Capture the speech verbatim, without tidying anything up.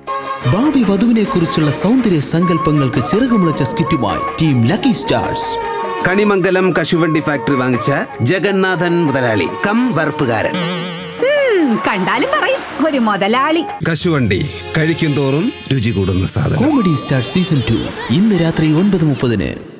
ഭാവി വധുവിനെ കുറിച്ചുള്ള സൗന്ദര്യ സങ്കല്പങ്ങൾക്ക് ചിറകുമുളച്ച സ്കിറ്റുമായി ടീം ലക്കി സ്റ്റാർസ്. കണിമംഗലം കശുവണ്ടി ഫാക്ടറി വാങ്ങിച്ച ജഗന്നാഥൻ മുതലാളി കം വറുപ്പുകാരൻ. കണ്ടാലും പറയും ഒരു മുതലാളി. കശുവണ്ടി കഴിക്കും തോറും രുചി കൂടുന്ന സാധനം. കോമഡി സ്റ്റാർ സീസൺ ടു ഇന്ന് രാത്രി ഒൻപത് മുപ്പതിന്.